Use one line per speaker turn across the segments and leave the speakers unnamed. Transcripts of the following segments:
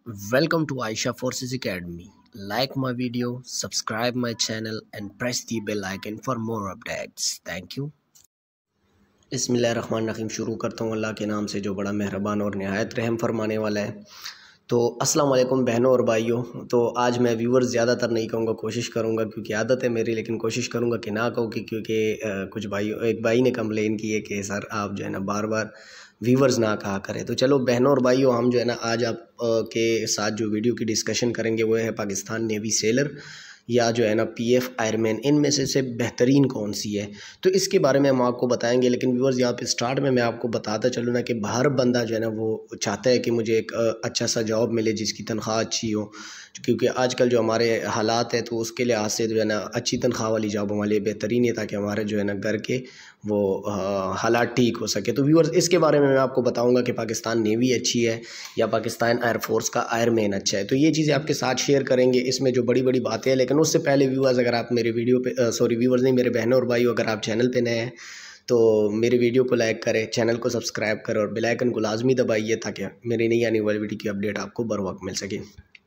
Welcome to Ayesha Forces Academy. Like my video, subscribe my channel and press the bell icon for more updates. Thank you. बिस्मिल्लाहिर्रहमानिर्रहीम। शुरू करता हूँ अल्लाह के नाम से जो बड़ा मेहरबान और नहायत रहम फरमाने वाला है। तो अस्सलाम वालेकुम बहनों और भाइयों। तो आज मैं व्यूवर्स ज़्यादातर नहीं कहूँगा, कोशिश करूँगा क्योंकि आदत है मेरी, लेकिन कोशिश करूँगा कि ना कहूँ क्योंकि कुछ भाइयों एक भाई ने कंप्लेन की है कि सर आप जो है ना बार बार व्यूवर्स ना कहा करें। तो चलो बहनों और भाइयों, हम जो है ना आज आप के साथ जो वीडियो की डिस्कशन करेंगे वो है पाकिस्तान नेवी सेलर या जो है ना PF एयरमैन, इनमें से बेहतरीन कौन सी है, तो इसके बारे में हम आपको बताएंगे। लेकिन व्यूअर्स यहाँ पे स्टार्ट में मैं आपको बताता चलूँ ना कि हर बंदा जो है ना वो चाहता है कि मुझे एक अच्छा सा जॉब मिले जिसकी तनख्वाह अच्छी हो, क्योंकि आजकल जो हमारे हालात है तो उसके लिहाज से जो है ना अच्छी तनख्वाह वाली जॉब हमारे लिए बेहतरीन है, ताकि हमारे जो है ना घर के वो हालात ठीक हो सके। तो व्यूअर्स इसके बारे में मैं आपको बताऊंगा कि पाकिस्तान नेवी अच्छी है या पाकिस्तान एयरफोर्स का एयरमैन अच्छा है। तो ये चीज़ें आपके साथ शेयर करेंगे, इसमें जो बड़ी बड़ी बातें हैं। लेकिन उससे पहले व्यूअर्स, अगर आप मेरे वीडियो पे व्यूअर्स नहीं, मेरे बहनों और भाइयों, अगर आप चैनल पे नए हैं तो मेरे वीडियो को लाइक करें, चैनल को सब्सक्राइब करें और बेल आइकन को लाजमी दबाइए ताकि मेरी नई आने वाली वीडियो की अपडेट आपको बर वक्त मिल सके।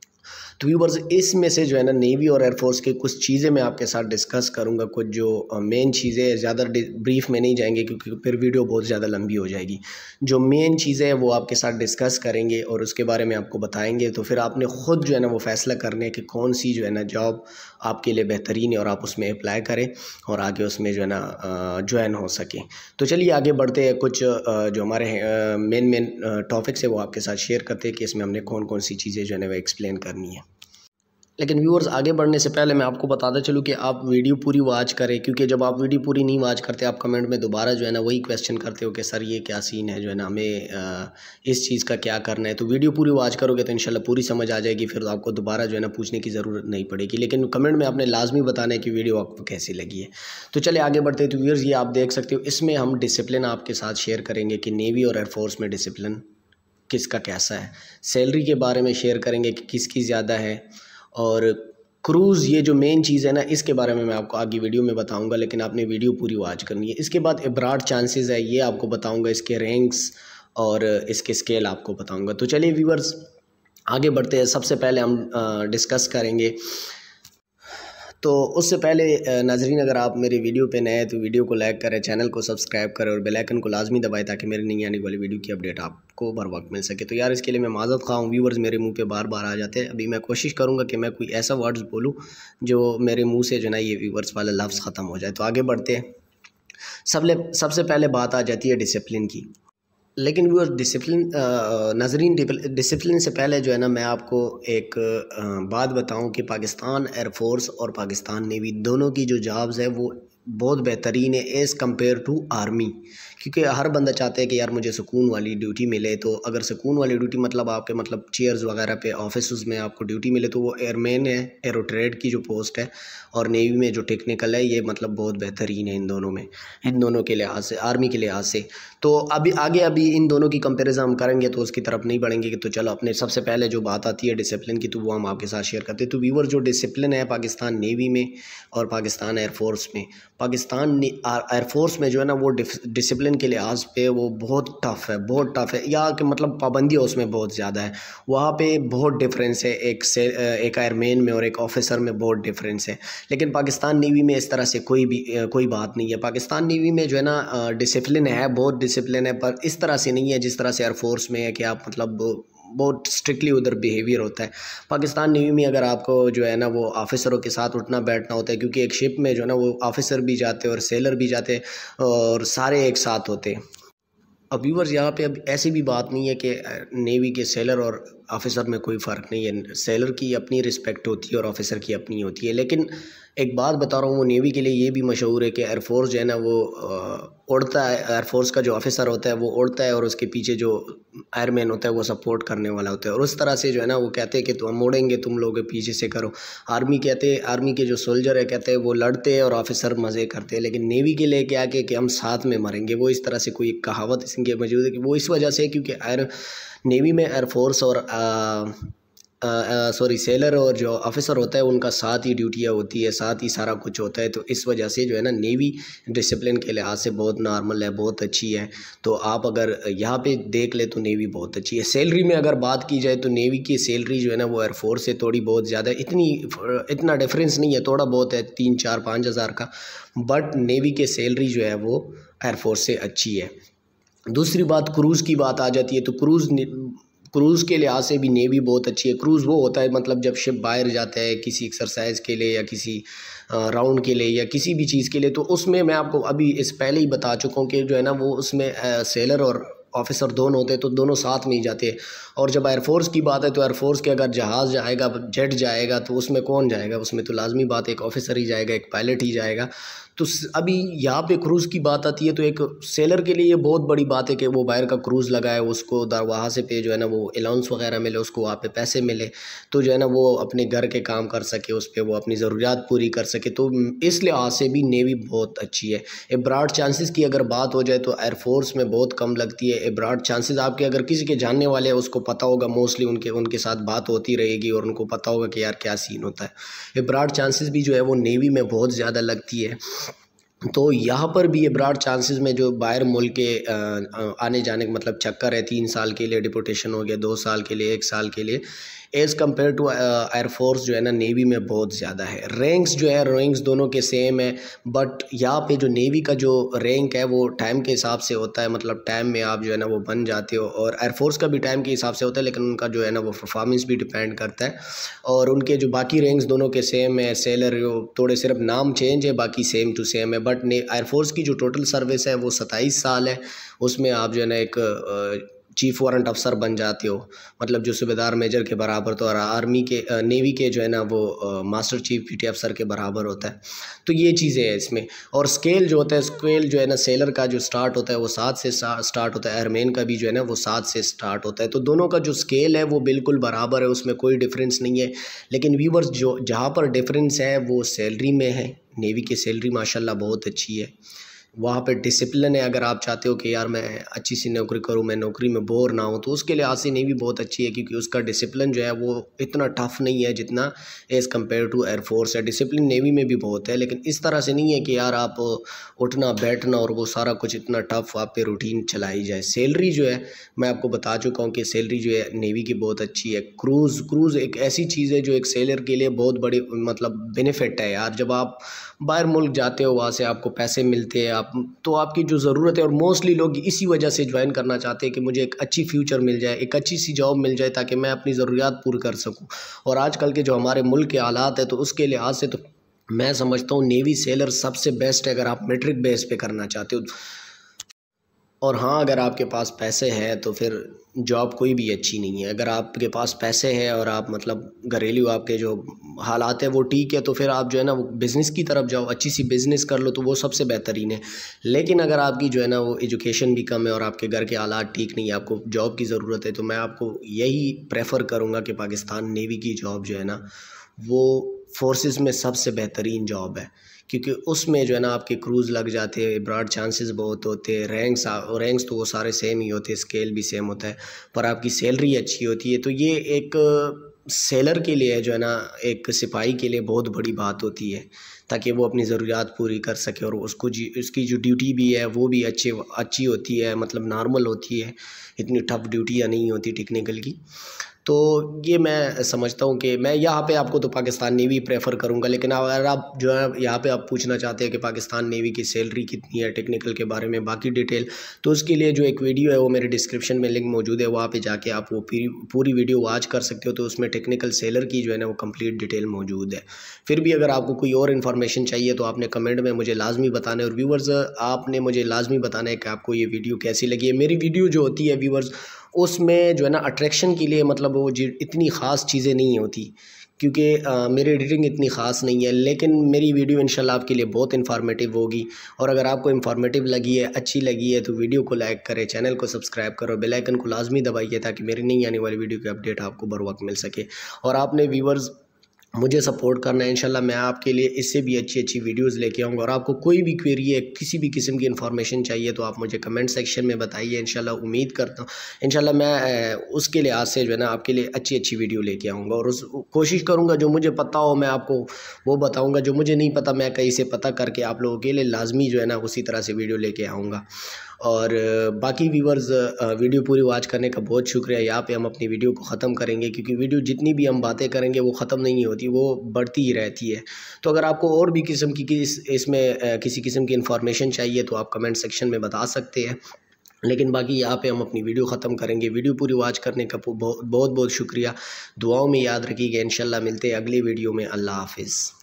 तो व्यूवर्स इसमें से जो है ना नेवी और एयरफोर्स की कुछ चीज़ें मैं आपके साथ डिस्कस करूंगा, कुछ जो मेन चीज़ें, ज़्यादा ब्रीफ में नहीं जाएंगे क्योंकि फिर वीडियो बहुत ज़्यादा लंबी हो जाएगी। जो मेन चीज़ें हैं वो आपके साथ डिस्कस करेंगे और उसके बारे में आपको बताएंगे। तो फिर आपने ख़ुद जो है ना वो फैसला करना है कि कौन सी जो है ना जॉब आपके लिए बेहतरीन है और आप उसमें अप्लाई करें और आगे उसमें जो है ना ज्वाइन हो सके। तो चलिए आगे बढ़ते हैं, कुछ जो हमारे मेन टॉपिक्स है वो आपके साथ शेयर करते हैं कि इसमें हमने कौन कौन सी चीज़ें जो है ना वो एक्सप्लेन करनी है। लेकिन व्यूअर्स आगे बढ़ने से पहले मैं आपको बताता चलूँ कि आप वीडियो पूरी वॉच करें, क्योंकि जब आप वीडियो पूरी नहीं वॉच करते आप कमेंट में दोबारा जो है ना वही क्वेश्चन करते हो कि सर ये क्या सीन है, जो है ना हमें इस चीज़ का क्या करना है। तो वीडियो पूरी वॉच करोगे तो इंशाल्लाह पूरी समझ आ जाएगी, फिर आपको दोबारा जो है ना पूछने की ज़रूरत नहीं पड़ेगी। लेकिन कमेंट में आपने लाजमी बताना है कि वीडियो आपको कैसी लगी है। तो चले आगे बढ़ते हैं। तो व्यूअर्स ये आप देख सकते हो, इसमें हम डिसिप्लिन आपके साथ शेयर करेंगे कि नेवी और एयरफोर्स में डिसिप्लिन किसका कैसा है। सैलरी के बारे में शेयर करेंगे कि किसकी ज़्यादा है, और क्रूज़, ये जो मेन चीज़ है ना इसके बारे में मैं आपको आगे वीडियो में बताऊंगा, लेकिन आपने वीडियो पूरी वॉच करनी है। इसके बाद अब्रॉड चांसेस है ये आपको बताऊंगा, इसके रैंक्स और इसके स्केल आपको बताऊंगा। तो चलिए व्यूअर्स आगे बढ़ते हैं। सबसे पहले हम डिस्कस करेंगे, तो उससे पहले नाजरीन अगर आप मेरी वीडियो पे नए हैं तो वीडियो को लाइक करें, चैनल को सब्सक्राइब करें और बेल आइकन को लाजमी दबाएं ताकि मेरी नई आने वाली वीडियो की अपडेट आपको बर वक्त मिल सके। तो यार इसके लिए मैं माज़रत ख़्वाह हूँ, व्यूवर्स मेरे मुंह पे बार बार आ जाते हैं। अभी मैं कोशिश करूँगा कि मैं कोई ऐसा वर्ड्स बोलूँ जो मेरे मुँह से जो ना ये व्यूवर्स वाला लफ्ज़ ख़त्म हो जाए। तो आगे बढ़ते हैं। सबसे पहले बात आ जाती है डिसिप्लिन की। लेकिन वो डिसिप्लिन नाजरीन, डिसिप्लिन से पहले जो है ना मैं आपको एक बात बताऊं कि पाकिस्तान एयरफोर्स और पाकिस्तान नेवी दोनों की जो जॉब्स है वो बहुत बेहतरीन है एज़ कम्पेयर टू आर्मी। क्योंकि हर बंदा चाहता है कि यार मुझे सुकून वाली ड्यूटी मिले। तो अगर सुकून वाली ड्यूटी मतलब आपके मतलब चेयर्स वगैरह पे ऑफिस में आपको ड्यूटी मिले तो वो एयरमैन है, एरो ट्रेड की जो पोस्ट है, और नेवी में जो टेक्निकल है ये मतलब बहुत बेहतरीन है इन दोनों में, इन दोनों के लिहाज से, आर्मी के लिहाज से। तो अभी इन दोनों की कंपैरिजन हम करेंगे तो उसकी तरफ नहीं बढ़ेंगे। तो चलो अपने सबसे पहले जो बात आती है डिसिप्लिन की तो वो हम आपके साथ शेयर करते हैं। तो व्यूअर जो डिसिप्लिन है पाकिस्तान नेवी में और पाकिस्तान एयरफोर्स में, पाकिस्तान एयरफोर्स में जो है ना वो डिसिप्लिन के लिहाज पे वो बहुत टफ़ है, बहुत टफ़ है, या कि मतलब पाबंदियाँ उसमें बहुत ज़्यादा है। वहाँ पे बहुत डिफरेंस है, एक एयरमैन में और एक ऑफिसर में बहुत डिफरेंस है। लेकिन पाकिस्तान नेवी में इस तरह से कोई बात नहीं है। पाकिस्तान नेवी में जो है ना डिसिप्लिन है, बहुत डिसिप्लिन है, पर इस तरह से नहीं है जिस तरह से एयरफोर्स में है कि आप मतलब बहुत स्ट्रिक्टली उधर बिहेवियर होता है। पाकिस्तान नेवी में अगर आपको जो है ना वो ऑफिसरों के साथ उठना बैठना होता है, क्योंकि एक शिप में जो है ना वो ऑफिसर भी जाते हैं और सेलर भी जाते हैं और सारे एक साथ होते हैं। अब व्यूवर्स यहाँ पे अब ऐसी भी बात नहीं है कि नेवी के सेलर और ऑफिसर में कोई फ़र्क नहीं है। सेलर की अपनी रिस्पेक्ट होती है और ऑफिसर की अपनी होती है। लेकिन एक बात बता रहा हूँ, वो नेवी के लिए ये भी मशहूर है कि एयरफोर्स जो है ना वो उड़ता है, एयरफोर्स का जो ऑफिसर होता है वो उड़ता है और उसके पीछे जो एयरमैन होता है वो सपोर्ट करने वाला होता है। और उस तरह से जो है ना वो कहते हैं कि हम उड़ेंगे, तुम लोग पीछे से करो। आर्मी कहते हैं, आर्मी के जो सोल्जर है कहते हैं वो लड़ते हैं और ऑफिसर मज़े करते हैं। लेकिन नेवी के लिए क्या कि हम साथ में मरेंगे, वो इस तरह से कोई कहावत इसके मौजूद है कि वो इस वजह से क्योंकि नेवी में एयरफोर्स और सॉरी सेलर और जो ऑफिसर होता है उनका साथ ही ड्यूटियाँ होती है, साथ ही सारा कुछ होता है। तो इस वजह से जो है ना नेवी डिसिप्लिन के लिहाज से बहुत नॉर्मल है, बहुत अच्छी है। तो आप अगर यहाँ पे देख ले तो नेवी बहुत अच्छी है। सैलरी में अगर बात की जाए तो नेवी की सैलरी जो है ना वो एयरफोर्स से थोड़ी बहुत ज़्यादा, इतना डिफरेंस नहीं है, थोड़ा बहुत है 3-4-5 हज़ार का, बट नेवी के सैलरी जो है वो एयरफोर्स से अच्छी है। दूसरी बात क्रूज़ की बात आ जाती है तो क्रूज़ के लिहाज से भी नेवी बहुत अच्छी है। क्रूज़ वो होता है मतलब जब शिप बाहर जाता है किसी एक्सरसाइज के लिए या किसी राउंड के लिए या किसी भी चीज़ के लिए, तो उसमें मैं आपको अभी इस पहले ही बता चुका हूँ कि जो है ना वो उसमें सेलर और ऑफिसर दोनों होते हैं, तो दोनों साथ में ही जाते हैं। और जब एयरफोर्स की बात है तो एयरफोर्स के अगर जहाज़ जाएगा, जेट जाएगा, तो उसमें कौन जाएगा? उसमें तो लाजमी बात है एक ऑफिसर ही जाएगा, एक पायलट ही जाएगा। तो अभी यहाँ पे क्रूज़ की बात आती है तो एक सेलर के लिए ये बहुत बड़ी बात है कि वो बाहर का क्रूज़ लगाए, उसको वहाँ से पे जो है ना वो अलाउंस वगैरह मिले, उसको वहाँ पे पैसे मिले, तो जो है ना वो अपने घर के काम कर सके, उस पर वो अपनी ज़रूरियात पूरी कर सके। तो इस लिहाज से भी नेवी बहुत अच्छी है। एब्रॉड चांसेस की अगर बात हो जाए तो एयरफोर्स में बहुत कम लगती है। एब्रॉड चांसेस आपके अगर किसी के जानने वाले हैं उसको पता होगा, मोस्टली उनके साथ बात होती रहेगी और उनको पता होगा कि यार क्या सीन होता है। एब्रॉड चांसेस भी जो है वो नेवी में बहुत ज़्यादा लगती है। तो यहाँ पर भी एब्रॉड चांसेस में जो बाहर मुल्क के आने जाने का मतलब चक्कर है, 3 साल के लिए डिपोटेशन हो गया, 2 साल के लिए, 1 साल के लिए, एज़ कम्पेयर टू एयरफोर्स जो है ना नेवी में बहुत ज़्यादा है। रैंक्स जो है रैंक्स दोनों के सेम है, बट यहाँ पे जो नेवी का जो रैंक है वो टाइम के हिसाब से होता है, मतलब टाइम में आप जो है ना वो बन जाते हो, और एयरफोर्स का भी टाइम के हिसाब से होता है, लेकिन उनका जो है ना वो परफॉर्मेंस भी डिपेंड करता है। और उनके जो बाकी रैंक्स दोनों के सेम है, सैलरी थोड़े सिर्फ नाम चेंज है, बाकी सेम टू सेम है। बट एयरफोर्स की जो टोटल सर्विस है वो 27 साल है। उसमें आप जो है ना एक चीफ वारंट अफसर बन जाते हो, मतलब जो सूबेदार मेजर के बराबर, तो और आर्मी के नेवी के जो है ना वो मास्टर चीफ पीटी अफसर के बराबर होता है। तो ये चीज़ें हैं इसमें। और स्केल जो होता है, स्केल जो है ना सेलर का जो स्टार्ट होता है वो 7 से स्टार्ट होता है, एयरमैन का भी जो है ना वो 7 से स्टार्ट होता है। तो दोनों का जो स्केल है वो बिल्कुल बराबर है, उसमें कोई डिफरेंस नहीं है। लेकिन व्यूवर्स जो जहाँ पर डिफरेंस है वो सैलरी में है। नेवी की सैलरी माशाल्लाह बहुत अच्छी है, वहाँ पे डिसिप्लिन है। अगर आप चाहते हो कि यार मैं अच्छी सी नौकरी करूँ, मैं नौकरी में बोर ना हूँ, तो उसके लिहाज से नेवी बहुत अच्छी है, क्योंकि उसका डिसिप्लिन जो है वो इतना टफ़ नहीं है जितना एज़ कम्पेयर टू एयरफोर्स है। डिसिप्लिन नेवी में भी बहुत है, लेकिन इस तरह से नहीं है कि यार आप उठना बैठना और वो सारा कुछ इतना टफ़ आप पे रूटीन चलाई जाए। सैलरी जो है मैं आपको बता चुका हूँ कि सैलरी जो है नेवी की बहुत अच्छी है। क्रूज़ एक ऐसी चीज़ है जो एक सेलर के लिए बहुत बड़ी मतलब बेनिफिट है यार। जब आप बाहर मुल्क जाते हो, वहाँ से आपको पैसे मिलते हैं, आप तो आपकी जो ज़रूरत है, और मोस्टली लोग इसी वजह से ज्वाइन करना चाहते हैं कि मुझे एक अच्छी फ्यूचर मिल जाए, एक अच्छी सी जॉब मिल जाए, ताकि मैं अपनी ज़रूरियात पूरी कर सकूं। और आजकल के जो हमारे मुल्क के हालात है तो उसके लिहाज से तो मैं समझता हूँ नेवी सेलर सबसे बेस्ट है अगर आप मेट्रिक बेस पे करना चाहते हो। और हाँ, अगर आपके पास पैसे हैं तो फिर जॉब कोई भी अच्छी नहीं है। अगर आपके पास पैसे हैं और आप मतलब घरेलू आपके जो हालात है वो ठीक है, तो फिर आप जो है ना वो बिज़नेस की तरफ जाओ, अच्छी सी बिज़नेस कर लो, तो वो सबसे बेहतरीन है। लेकिन अगर आपकी जो है ना वो एजुकेशन भी कम है और आपके घर के हालात ठीक नहीं है, आपको जॉब की ज़रूरत है, तो मैं आपको यही प्रेफर करूँगा कि पाकिस्तान नेवी की जॉब जो है ना वो फोर्सेस में सबसे बेहतरीन जॉब है, क्योंकि उसमें जो है ना आपके क्रूज़ लग जाते हैं, ब्रॉड चांसेस बहुत होते हैं, रैंक्स तो वो सारे सेम ही होते हैं, स्केल भी सेम होता है, पर आपकी सैलरी अच्छी होती है। तो ये एक सेलर के लिए जो है ना, एक सिपाही के लिए बहुत बड़ी बात होती है, ताकि वो अपनी ज़रूरियात पूरी कर सके, और उसकी जो ड्यूटी भी है वो भी अच्छी होती है, मतलब नॉर्मल होती है, इतनी टफ ड्यूटियाँ नहीं होती टेक्निकल की। तो ये मैं समझता हूँ कि मैं यहाँ पे आपको तो पाकिस्तान नेवी प्रेफर करूँगा। लेकिन अगर आप जो है यहाँ पे आप पूछना चाहते हैं कि पाकिस्तान नेवी की सैलरी कितनी है, टेक्निकल के बारे में बाकी डिटेल, तो उसके लिए जो एक वीडियो है वो मेरे डिस्क्रिप्शन में लिंक मौजूद है, वहाँ पे जाके आप वो पूरी वीडियो वॉच कर सकते हो। तो उसमें टेक्निकल सेलर की जो है ना वो कंप्लीट डिटेल मौजूद है। फिर भी अगर आपको कोई और इन्फॉर्मेशन चाहिए तो आपने कमेंट में मुझे लाजमी बताना है, और व्यूवर्स आपने मुझे लाजमी बताना है कि आपको ये वीडियो कैसी लगी है। मेरी वीडियो जो होती है व्यूवर्स, उसमें जो है ना अट्रैक्शन के लिए मतलब वो इतनी ख़ास चीज़ें नहीं होती, क्योंकि मेरी एडिटिंग इतनी ख़ास नहीं है, लेकिन मेरी वीडियो इंशाल्लाह आपके लिए बहुत इन्फॉर्मेटिव होगी। और अगर आपको इन्फॉर्मेटिव लगी है, अच्छी लगी है, तो वीडियो को लाइक करें, चैनल को सब्सक्राइब करो, बेल आइकन को लाजमी दबाइए, ताकि मेरी नई आने वाली वीडियो की अपडेट आपको बर वक्त मिल सके। और आपने व्यूवर्स मुझे सपोर्ट करना है। इंशाल्लाह मैं आपके लिए इससे भी अच्छी अच्छी वीडियोस लेके आऊँगा। और आपको कोई भी क्वेरी है, किसी भी किस्म की इन्फॉर्मेशन चाहिए तो आप मुझे कमेंट सेक्शन में बताइए। इंशाल्लाह उम्मीद करता हूँ इंशाल्लाह मैं उसके लिहाज से जो है ना आपके लिए अच्छी अच्छी वीडियो लेके आऊँगा। और उस कोशिश करूँगा जो मुझे पता हो मैं आपको वो बताऊँगा, जो मुझे नहीं पता मैं कहीं से पता करके आप लोगों के लिए लाजमी जो है ना उसी तरह से वीडियो लेके आऊँगा। और बाकी व्यूवर्स, वीडियो पूरी वॉच करने का बहुत शुक्रिया। यहाँ पे हम अपनी वीडियो को ख़त्म करेंगे, क्योंकि वीडियो जितनी भी हम बातें करेंगे वो ख़त्म नहीं होती, वो बढ़ती ही रहती है। तो अगर आपको और भी किस्म की इसमें किसी किस्म की इन्फॉर्मेशन चाहिए तो आप कमेंट सेक्शन में बता सकते हैं। लेकिन बाकी यहाँ पे हम अपनी वीडियो ख़त्म करेंगे। वीडियो पूरी वॉच करने का बहुत बहुत शुक्रिया। दुआओं में याद रखिएगा। इंशाल्लाह मिलते हैं अगली वीडियो में। अल्लाह हाफिज़।